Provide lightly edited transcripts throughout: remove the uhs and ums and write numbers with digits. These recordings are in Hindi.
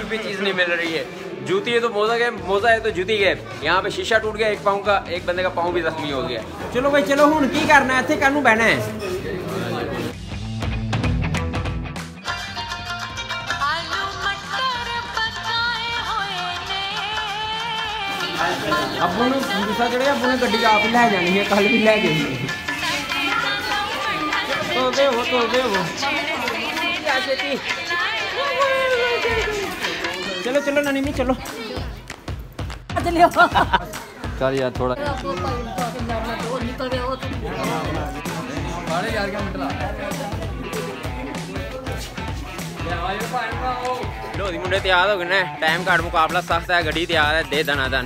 भी चीज़ नहीं मिल रही है। जूती है तो मोजा है तो जूती है। यहाँ पे शीशा टूट गया एक पाँव का, एक बंदे का पाँव भी जख्मी हो गया। चलो भाई चलो हुन की करना है, इत्थे कानू बहना है। अबू ने गुस्सा चढ़े, अबू ने गड्डी आप ही लै जानी है, कल भी लै गई। चलो चलो नानी मी चलो चल यार थोड़ा लो मुंडे तैयार हो गए ना, टाइम कार्ड मुकाबला सख्त है, गड्डी तैयार है, दे दनादन।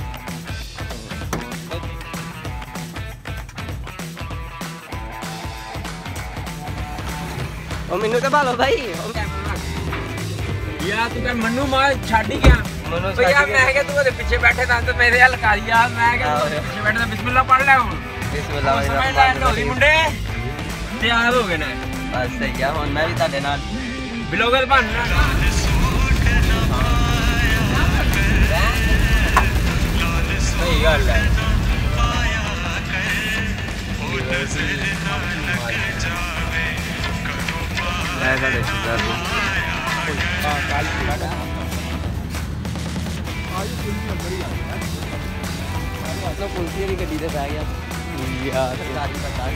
मैनू तो भालो भाई यार तू क्या मन्नू मार छाड़ी गया तो यार मैं क्या तू अगर पीछे बैठे था तो मेरे यार लगा दिया, मैं क्या पीछे बैठे था। बिस्मिल्लाह पढ़ ले हूं, बिस्मिल्लाह मुंडे तैयार हो गए ना, बस सही है। हुन मैं भी ताडे नाल ब्लॉगर बनना। सही गल है। ऐसा देखो पुलिस की गड्डी से बह गया यार सरकारी सरकारी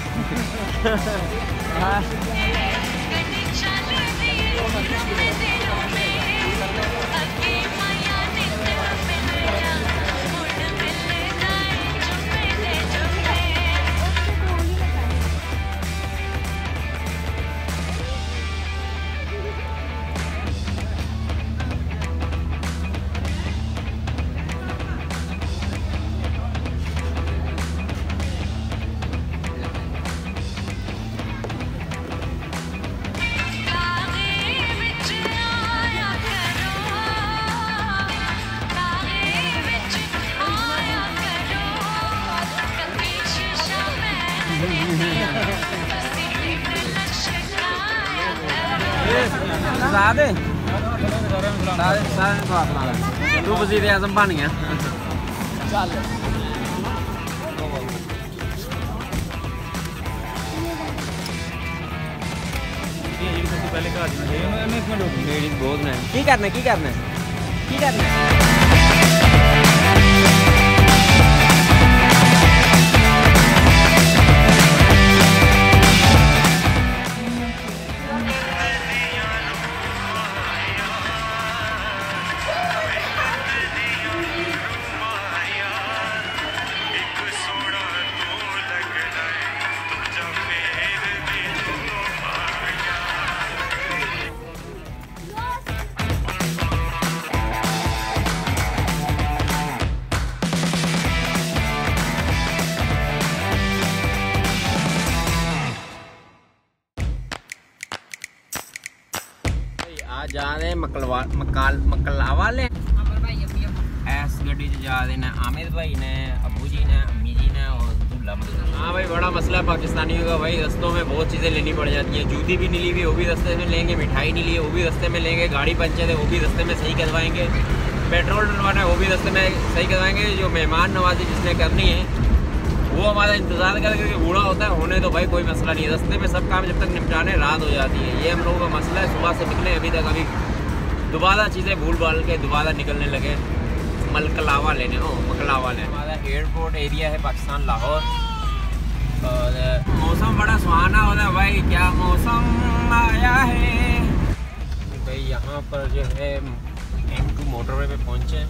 तू वज़ीर आज़म बन गया। चल बहुत है की करना की करना की करना। जा रहे मकलावा ले ऐस गड्डी जा रहे ने आमिर भाई ने, अबू जी ने, अम्मी जी ने और दूल्हा। हाँ भाई बड़ा मसला है पाकिस्तानियों का भाई, रस्तों में बहुत चीज़ें लेनी पड़ जाती हैं। जूती भी नहीं ली हुई वो भी रास्ते में लेंगे, मिठाई नहीं ली वो भी रास्ते में लेंगे, गाड़ी पंचर है वो भी रास्ते में सही करवाएंगे, पेट्रोल डलवाना है वो भी रास्ते में सही करवाएंगे। जो मेहमान नवाजी जिसने करनी है वो हमारा इंतज़ार करके बूढ़ा होता है, होने तो भाई कोई मसला नहीं है। रास्ते में सब काम जब तक निपटाने रात हो जाती है, ये हम लोगों का मसला है। सुबह से निकले अभी तक, अभी दोबारा चीज़ें भूल भाल के दोबारा निकलने लगे मकलावा लेने। मकलावा लेने हमारा एयरपोर्ट एरिया है पाकिस्तान लाहौर, और मौसम बड़ा सुहाना होता है भाई। क्या मौसम आया है भाई। यहाँ पर जो है M2 मोटरवे पे पहुँचे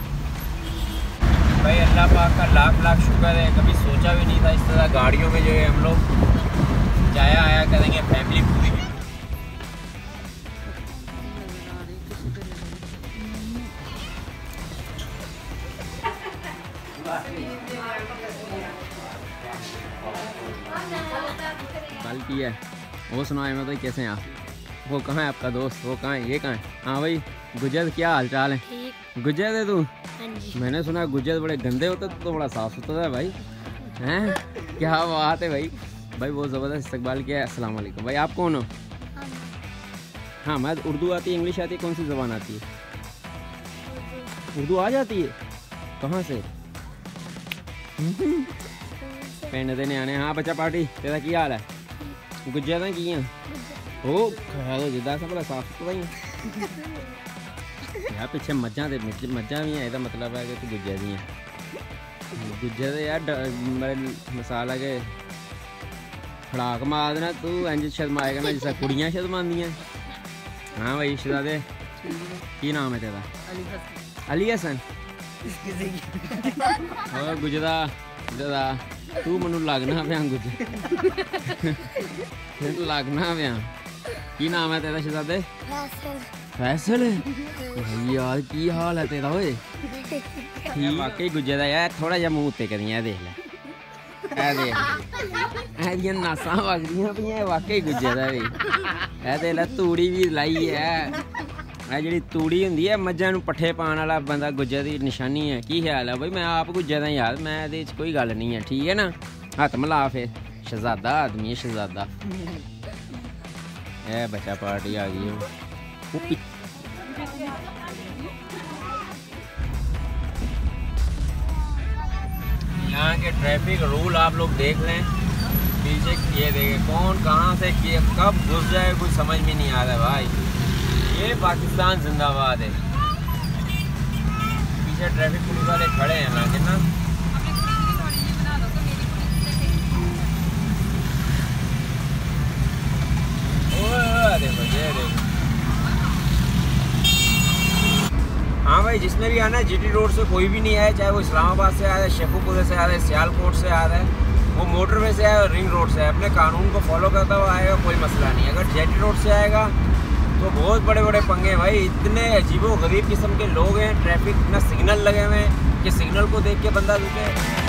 भाई। अल्लाह पाक का लाख लाख शुक्र है, कभी सोचा भी नहीं था इस तरह गाड़ियों में जो है हम लोग जाया आया करेंगे फैमिली पूरी। गलती है वो सुनाए मैं तो कैसे यहाँ, वो कहाँ है आपका दोस्त, वो कहाँ है, ये कहाँ है। हाँ भाई गुजर क्या हाल चाल है? गुजर है तू? मैंने सुना गुजर बड़े गंदे होते, तो बड़ा साफ सुथरा है भाई। हैं क्या बात है भाई। भाई बहुत ज़बरदस्त इस्तकबाल किया है। अस्सलाम वालेकुम भाई। आप कौन हो? हाँ मैं उर्दू आती है, इंग्लिश आती है, कौन सी ज़बान आती है? उर्दू आ जाती है? कहाँ से? पिंड दे न्याणे। हाँ बच्चा पार्टी तेरा की हाल है? गुज्जा तो की ओ ख्याल हो जिदा सा भला साफ सुथरा ही यार पीछे मज्जा भी है, इसका मतलब है कि तू गुज्जा दी है। गुज्जे तो यार मिसाल है कि खड़ाक मार देना तू इंज शर्माएगा ना जिस कुड़ियाँ शर्मांदियाँ। हाँ भाई शहजादे की नाम है तेरा? अली हसन। गुजदा गुजदा तू मनु लगना पिया गुज लगना पिया। की नाम है तेरा शहजादे? फैसल। यार की हाल है तेरा? ओए वाकई गुज्जे दा यार थोड़ा जा मुंह उत्ते करियां देख ले ए नासा वगदियां पियां वाकई गुज्जे दा भी ए देख ले तूड़ी भी लाई है। ए जेह्ड़ी तूड़ी हुंदी है मज्झां नूं पट्ठे पाण वाला बंदा गुज्जे दी निशानी है। की ख्याल है भाई? मैं आप गुज्जे दा यार, मैं एह्दे च कोई गल्ल नहीं है, ठीक है ना? हत्थ मिला फिर, शहजादा आदमी है शहजादा। ए बच्चा पार्टी आ गई है। यहाँ के ट्रैफिक रूल आप लोग देख लें, पीछे ये देखें कौन कहाँ से कब घुस जाए कुछ समझ में नहीं आ रहा भाई। ये पाकिस्तान जिंदाबाद है। पीछे ट्रैफिक पुलिस वाले खड़े हैं ना कितना। देखो ये देखो। हाँ भाई जिसने भी आना है जीटी रोड से कोई भी नहीं आया, चाहे वो इस्लामाबाद से आ रहा है, शेखुपुरा से आ रहा है, सियालकोट से आ रहा है, वो मोटरवे से आया, रिंग रोड से, अपने कानून को फॉलो करता हुआ आएगा, कोई मसला नहीं। अगर जेटी रोड से आएगा तो बहुत बड़े बड़े पंगे भाई। इतने अजीबो गरीब किस्म के लोग हैं, ट्रैफिक इतना सिग्नल लगे हुए हैं कि सिग्नल को देख के बंदा रुके।